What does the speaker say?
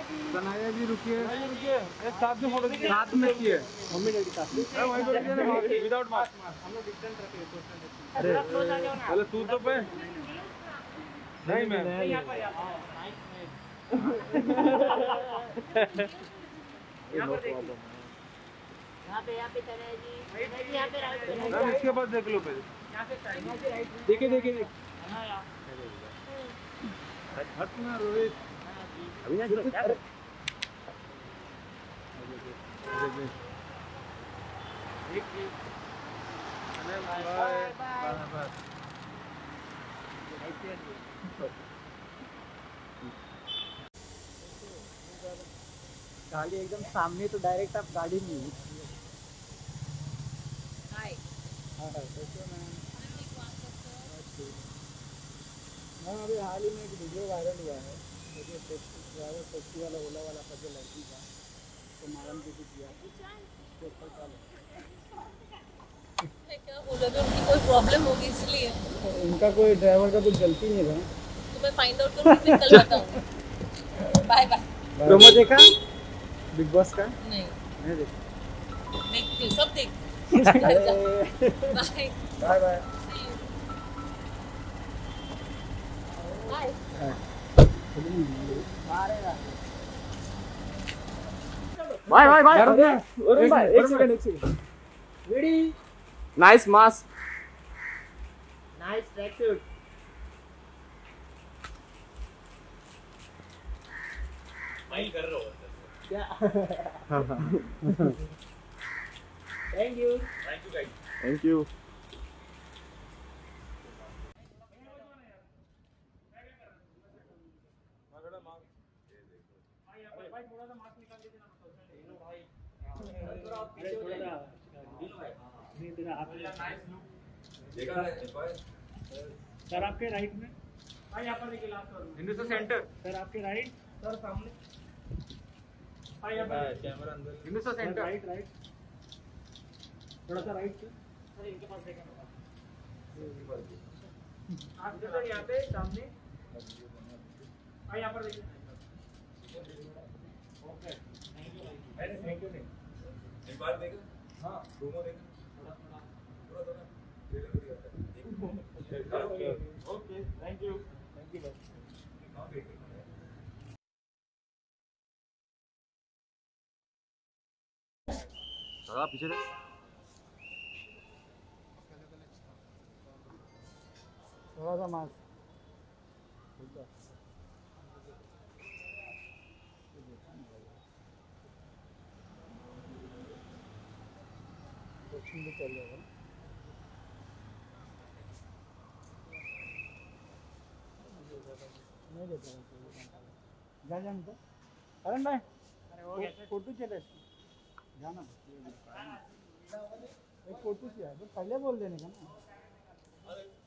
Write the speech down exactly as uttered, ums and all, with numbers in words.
कन्हैया जी रुकिए रुकिए एक साथ में फोटो साथ में किए मम्मी डैडी साथ में वहीं पर रुकिए ना विदाउट मास्क हम लोग डिस्टेंस रखे सोशल डिस्टेंस अरे पहले तू तो पे नहीं मैं यहां पर यहां पर देखिए यहां पे यहां पे कन्हैया जी यहां पे राइट मैम इसके पास देख लो पहले यहां पे राइट देखिए देखिए हां यार हट ना रोहित अभी ना क्या एक अरे बाय बाय बाय गाड़ी एकदम सामने तो डायरेक्ट आप गाड़ी में हाय हां कैसे मैम मैम अभी हाल ही में एक वीडियो वायरल हुआ है मुझे ड्राइवर टैक्सी वाला ओला वाला का जो लड़की का तो मालूम दीदी किया क्या बोला था उनकी कोई प्रॉब्लम होगी इसलिए उनका कोई ड्राइवर का कुछ गलती नहीं था तो मैं फाइंड आउट करूंगी फिर कल बताऊंगा बाय बाय प्रोमो देखा बिग बॉस का नहीं नहीं देखा देखती हूं सब देख bye bye bye bye bye bye bye एक सेकंड एक second ready nice mask nice track suit smile कर रहे हो क्या thank you thank you guys thank you sir आपके राइट में भाई यहाँ पर देखिए लास्ट और हिंदुस्तान सेंटर सर आपके राइट सर सामने भाई यहाँ पर कैमरा अंदर हिंदुस्तान सेंटर राइट राइट थोड़ा सा राइट सर इनके पास देखा आप सर यहाँ पे सामने भाई यहाँ पर देखिए okay thank you thank you एक बार देखो हां प्रोमो देखो थोड़ा थोड़ा थोड़ा थोड़ा okay okay thank you thank you थोड़ा पीछे देख थोड़ा सा मास्क दक्षिण को चल जाएगा नहीं देता जा जा तो करण भाई अरे फोटो चले जाना एक फोटो किया तो पहले बोल देने का ना